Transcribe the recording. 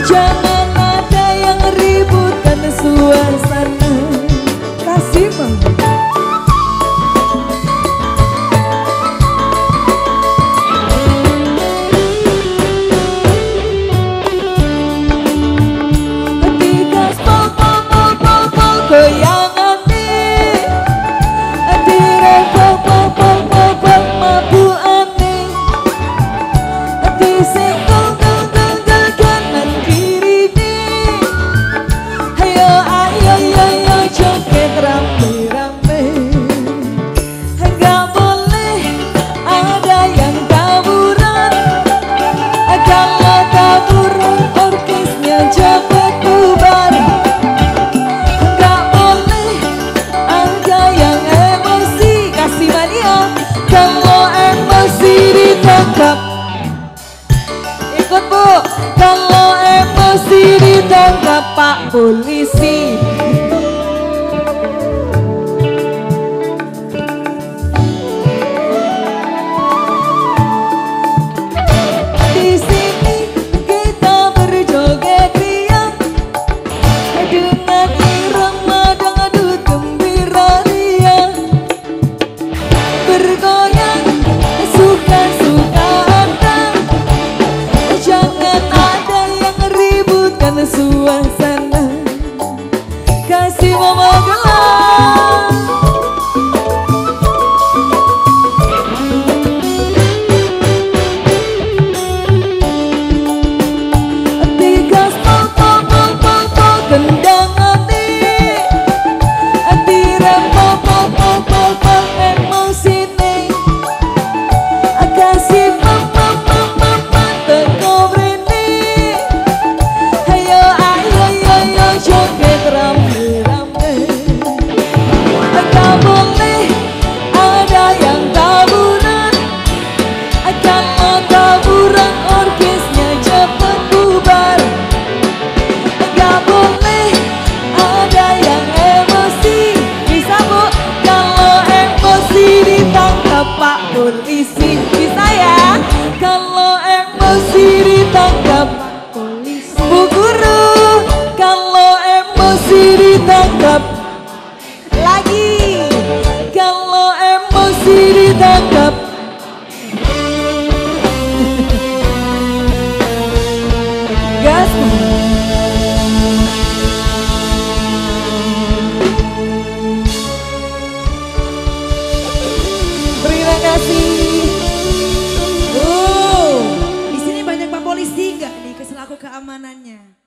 Jangan ada yang ributkan suasana. Kasih mah. Ikut Bu, kalau emosi ditangkap Pak Polisi. Di sini kita berjoget riang dengan irama dangdut gembira riang, bergoyang suka-suka. Suasana kasih mama gelang. Tiga po kendang hati, tirem po emosi nih, kasih mama teko brini. Joget rame-rame, tak boleh ada yang taburan. Kalau taburan orkesnya cepet bubar. Gak boleh ada yang emosi. Bisa Bu, kalau emosi ditangkap Pak Polisi. Bisa ya, kalau emosi ditangkap polisi. Bu Guru, kalau emosi ditangkap lagi, kalau emosi ditangkap. Gas. Terima kasih. Di sini banyak Pak Polisi nggak nih selaku keamanannya?